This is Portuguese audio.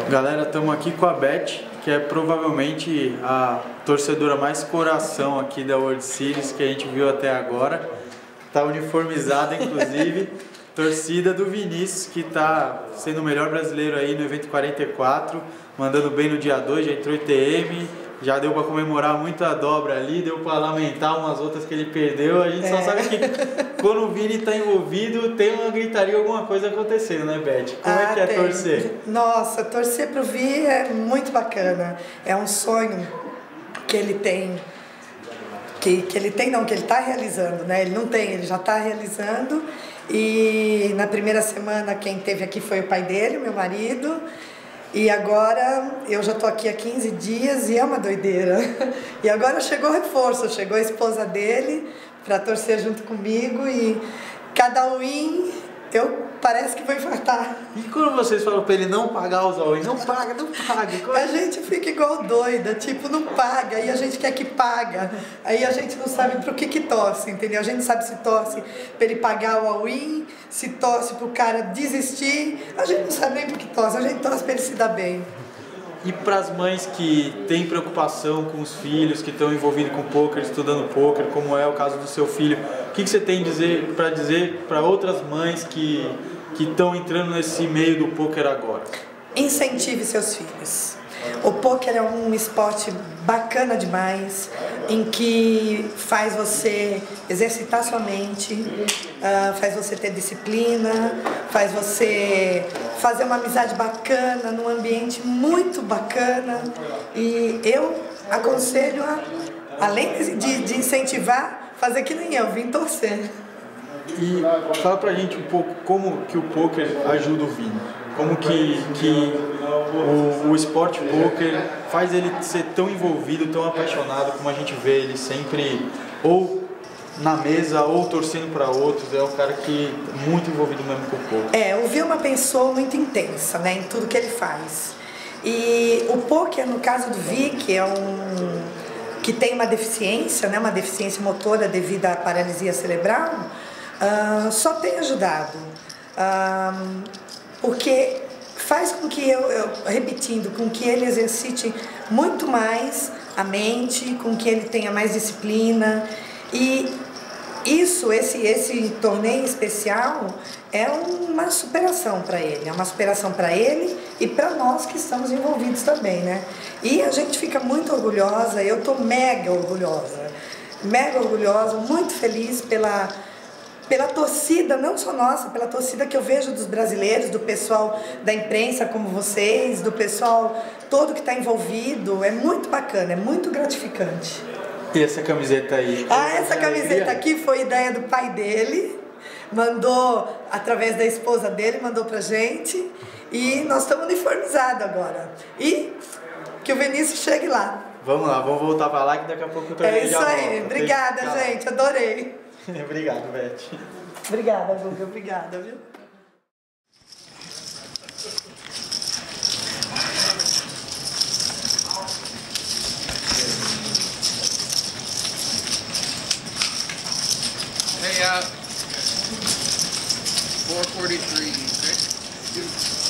Galera, estamos aqui com a Beth, que é provavelmente a torcedora mais coração aqui da World Series que a gente viu até agora. Tá uniformizada, inclusive. Torcida do Vinícius, que tá sendo o melhor brasileiro aí no evento 44, mandando bem no dia 2, já entrou ITM, já deu para comemorar muito a dobra ali, deu para lamentar umas outras que ele perdeu. A gente só sabe que quando o Vini tá envolvido, tem uma gritaria, alguma coisa acontecendo, né, Beth? Como é que é torcer? Nossa, torcer pro Vi é muito bacana. É um sonho que ele tem. Que ele tem não, que ele está realizando, né? Ele não tem, ele já está realizando. E na primeira semana quem teve aqui foi o pai dele, meu marido. E agora eu já estou aqui há 15 dias e é uma doideira. E agora chegou o reforço, chegou a esposa dele para torcer junto comigo e cada win parece que vou infartar. E quando vocês falam para ele não pagar os all-in, não paga, não paga. A gente fica igual doida, tipo, não paga, e a gente quer que paga. Aí a gente não sabe pro que torce, entendeu? A gente sabe se torce para ele pagar o all-in, se torce pro cara desistir. A gente não sabe nem pro que torce, a gente torce para ele se dar bem. E para as mães que têm preocupação com os filhos, que estão envolvidos com poker, estudando poker, como é o caso do seu filho, o que você tem para dizer para outras mães que estão entrando nesse meio do poker agora? Incentive seus filhos. O poker é um esporte bacana demais, em que faz você exercitar sua mente, faz você ter disciplina, faz você fazer uma amizade bacana, num ambiente muito bacana. E eu aconselho, além de incentivar, fazer que nem eu, vim torcer. E fala pra gente um pouco como que o poker ajuda o Vini. Como que o esporte poker faz ele ser tão envolvido, tão apaixonado, como a gente vê ele sempre ou na mesa ou torcendo para outros. É um cara que é muito envolvido mesmo com o poker. O Vi é uma pessoa muito intensa, né, em tudo que ele faz. E o poker, no caso do Vi, que tem uma deficiência, né, uma deficiência motora devido à paralisia cerebral, só tem ajudado. Porque faz com que repetindo, com que ele exercite muito mais a mente, com que ele tenha mais disciplina. E esse torneio especial é uma superação para ele, é uma superação para ele e para nós que estamos envolvidos também, né? E a gente fica muito orgulhosa, eu tô mega orgulhosa, muito feliz pela torcida, não só nossa, pela torcida que eu vejo dos brasileiros, do pessoal da imprensa como vocês, do pessoal todo que está envolvido. É muito bacana, é muito gratificante. E essa camiseta aí? Essa camiseta aqui foi ideia do pai dele, mandou através da esposa dele, mandou pra gente e nós estamos uniformizados agora. E que o Vinícius chegue lá. Vamos lá, vamos voltar para lá que daqui a pouco eu tô É isso aí, obrigada, gente, adorei. Obrigado, Beth. Obrigada, Guga, obrigada, viu? Hey, 443, right?